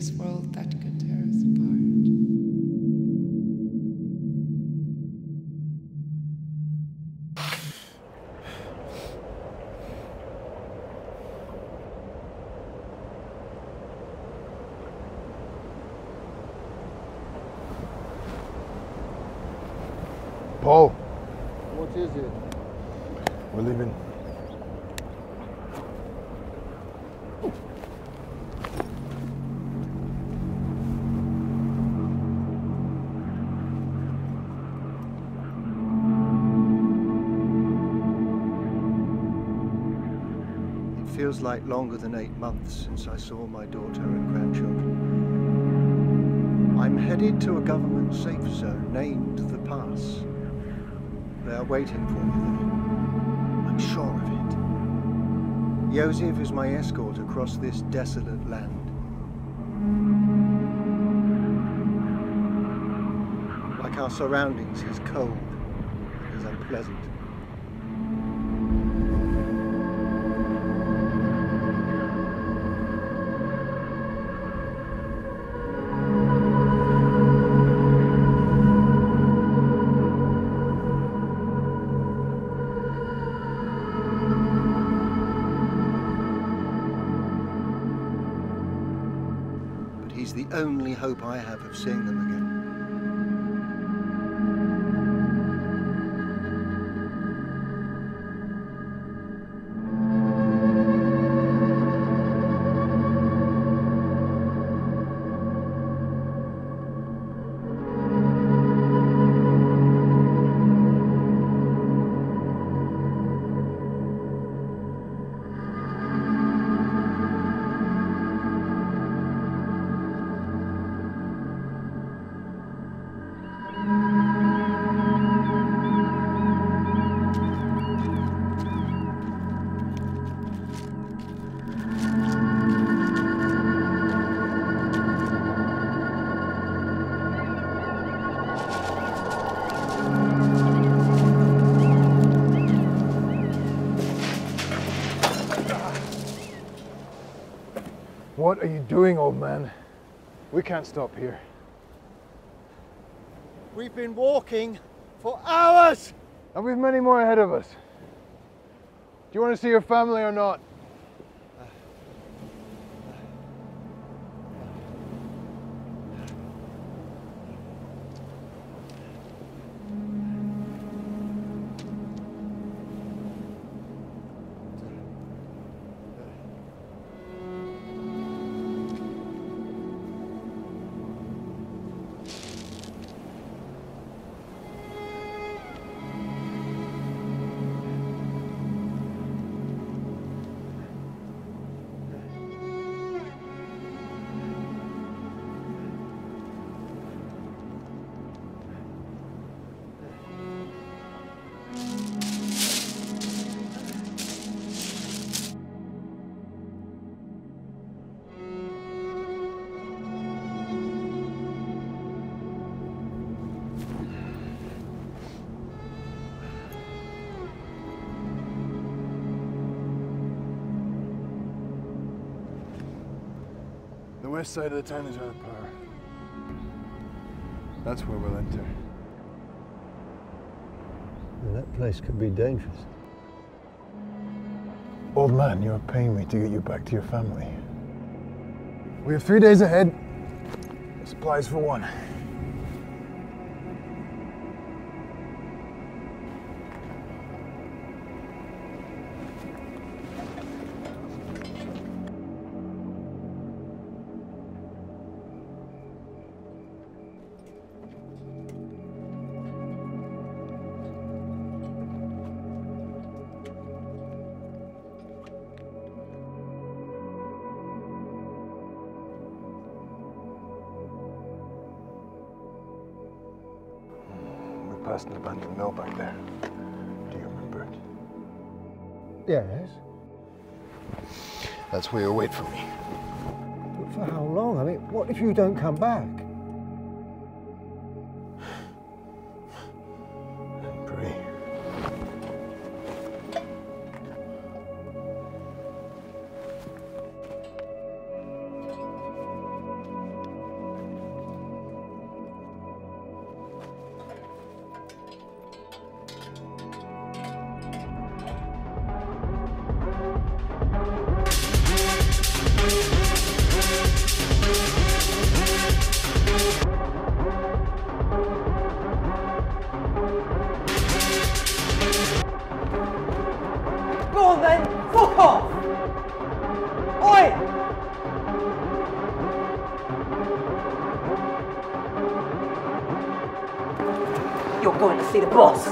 this world that could tear us apart. Paul, What is it? we're leaving. It feels like longer than 8 months since I saw my daughter and grandchildren. I'm headed to a government safe zone named the Pass. They are waiting for me there. I'm sure of it. Joseph is my escort across this desolate land. Like our surroundings, he's cold. He's unpleasant. He's the only hope I have of seeing them again. What are you doing, old man? We can't stop here. We've been walking for hours! And we've many more ahead of us. Do you want to see your family or not? The west side of the town is out of power. That's where we'll enter. Well, that place could be dangerous. Old man, you're paying me to get you back to your family. We have 3 days ahead. Supplies for 1. Past an abandoned mill back there. Do you remember it? Yes. That's where you'll wait for me. But for how long? I mean, what if you don't come back? And pray. then fuck off! Oi! You're going to see the boss.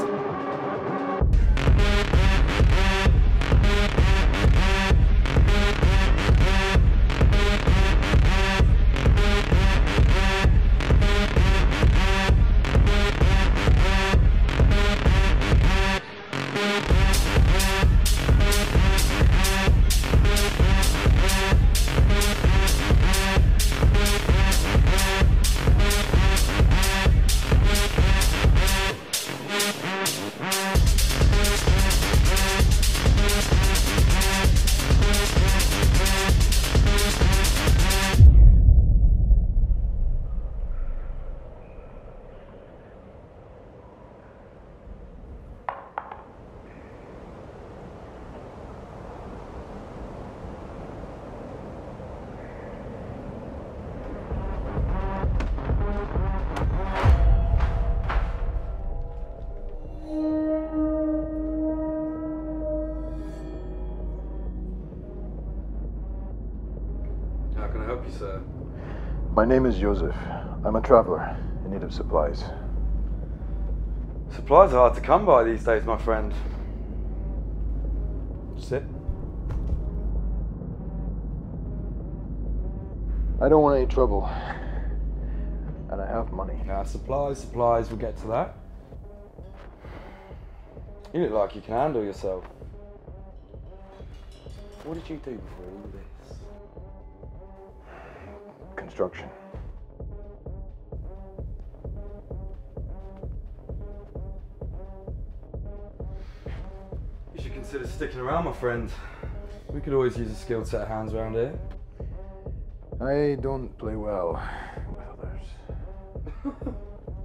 How can I help you, sir? My name is Joseph. I'm a traveler in need of supplies. Supplies are hard to come by these days, my friend. Sit. I don't want any trouble. And I have money. Now, supplies, we'll get to that. You look like you can handle yourself. What did you do before all this? Construction. You should consider sticking around, my friend. We could always use a skilled set of hands around here. I don't play well with others.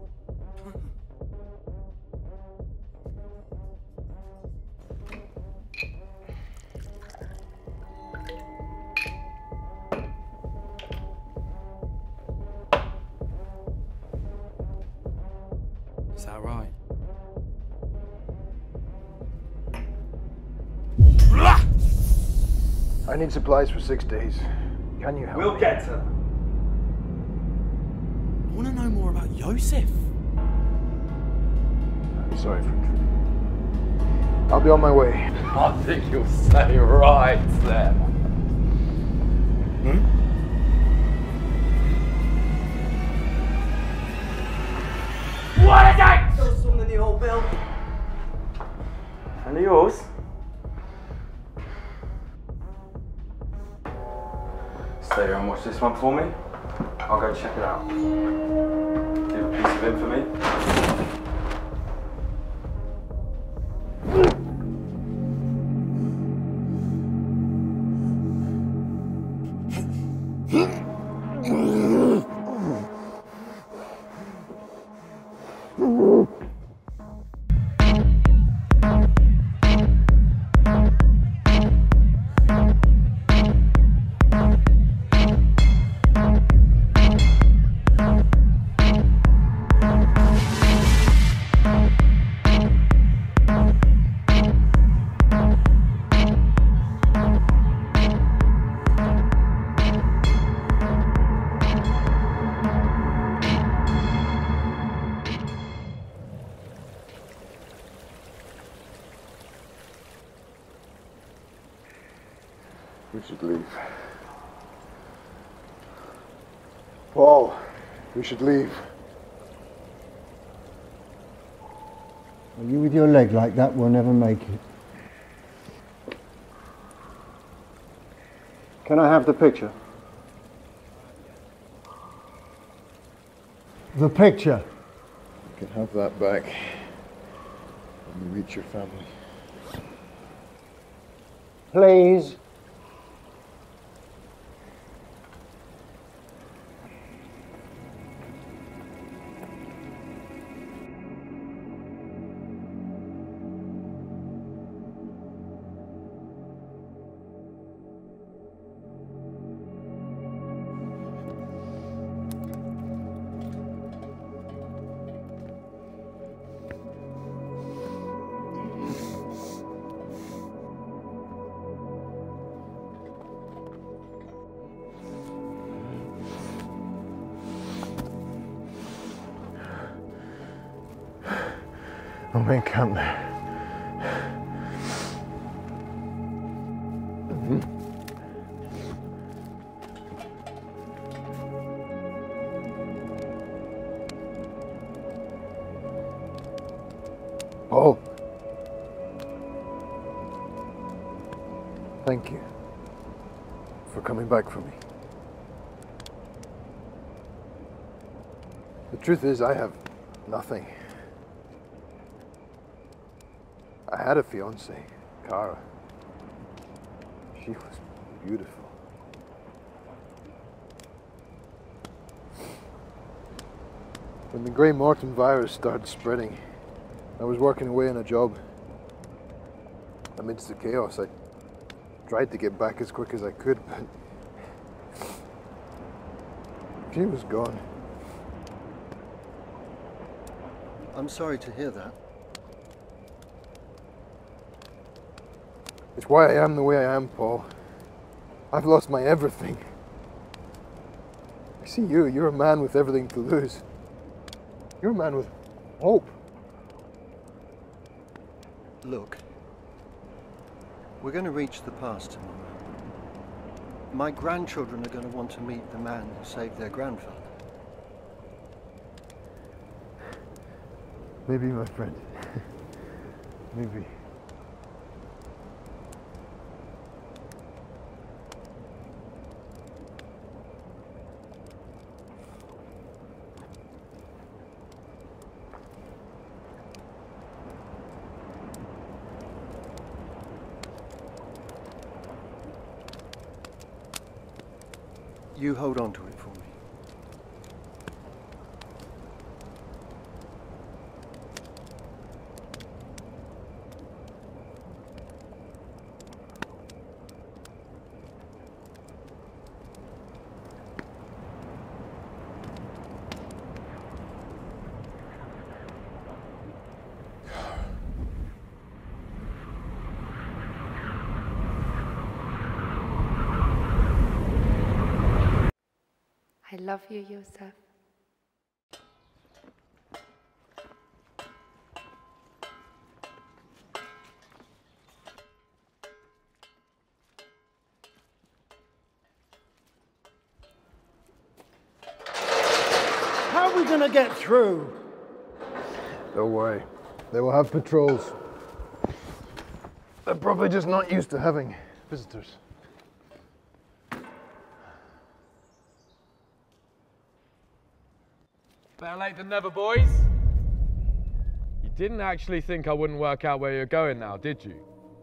Is that right? I need supplies for 6 days. Can you help me? We'll get to that. I want to know more about Joseph. I'm sorry for intruding. I'll be on my way. I think you'll say right then. What is it? Still something in the old bill. And yours? Stay here and watch this one for me. I'll go check it out. Give a piece of infamy. We should leave. Paul, we should leave. Well, you with your leg like that will never make it. Can I have the picture? The picture. You can have that back when you reach your family. Please. We'll make camp there. Paul. Thank you for coming back for me. The truth is, I have nothing. I had a fiancée, Cara. She was beautiful. When the Grey Morton virus started spreading, I was working away on a job. Amidst the chaos, I tried to get back as quick as I could, but she was gone. I'm sorry to hear that. It's why I am the way I am, Paul. I've lost my everything. I see you, you're a man with everything to lose. You're a man with hope. Look, we're going to reach the pass tomorrow. My grandchildren are going to want to meet the man who saved their grandfather. Maybe, my friend. Maybe. You hold on to it for me. I love you, Yosef. How are we going to get through? Don't worry. They will have patrols. They're probably just not used to having visitors. Better late than never, boys. You didn't actually think I wouldn't work out where you're going now, did you?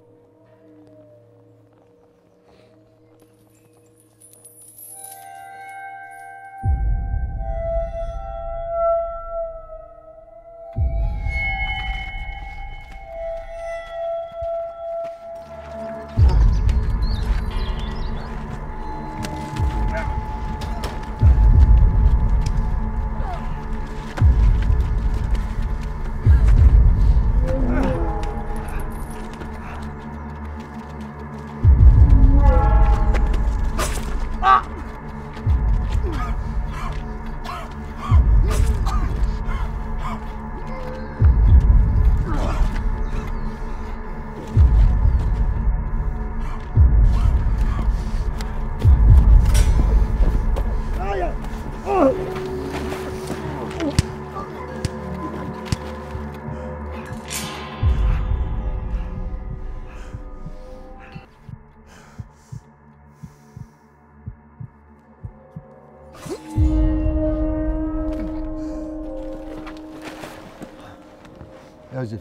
Joseph.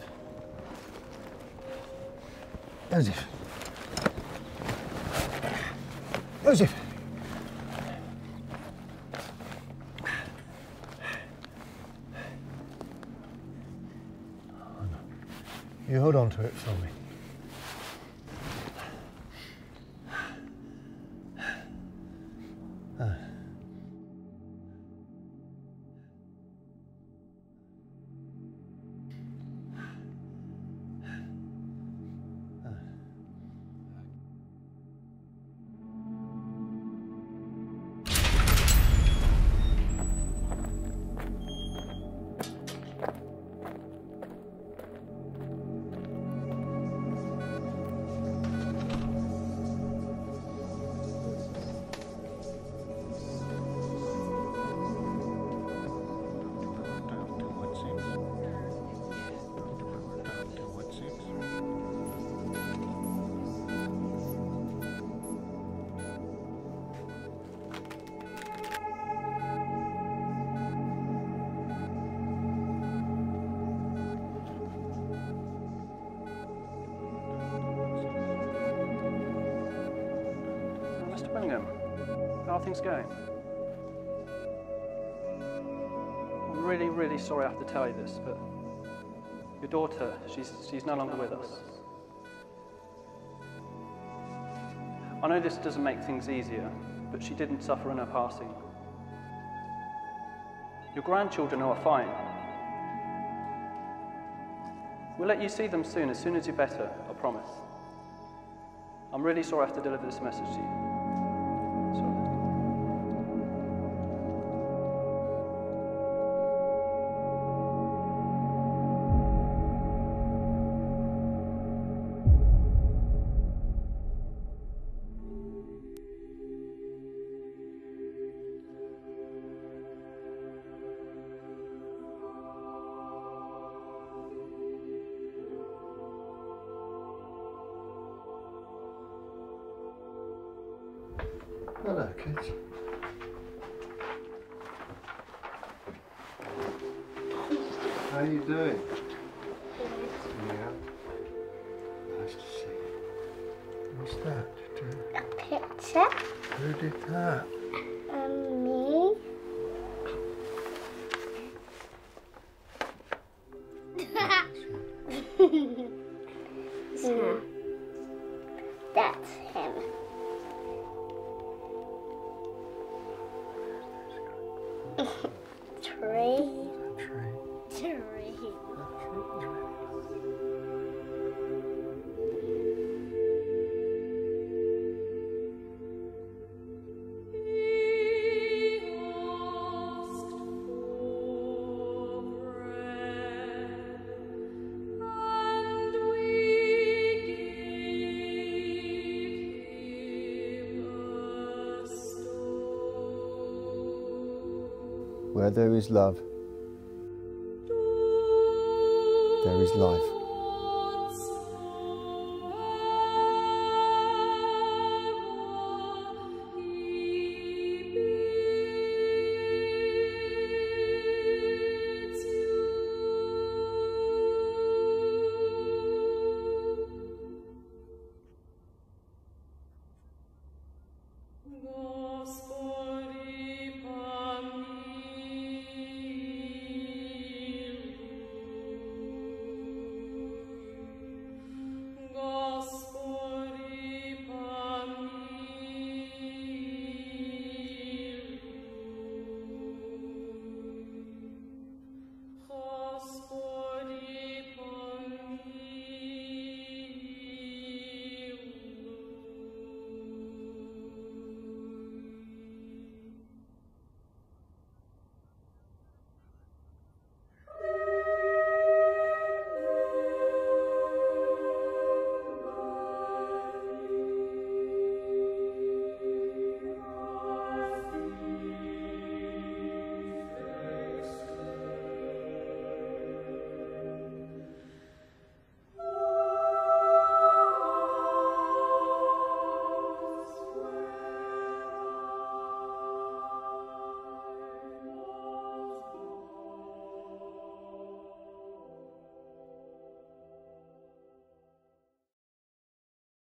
Joseph. Joseph. You hold on to it for me. Mr. Willingham, how are things going? I'm really, really sorry I have to tell you this, but your daughter, she's no longer with us. I know this doesn't make things easier, but she didn't suffer in her passing. Your grandchildren are fine. We'll let you see them soon as you're better, I promise. I'm really sorry I have to deliver this message to you. Hello, kids. How are you doing? Yeah. Nice to see you. What's that? A picture. Who did that? Me. That's him. Tree. Where there is love, there is life.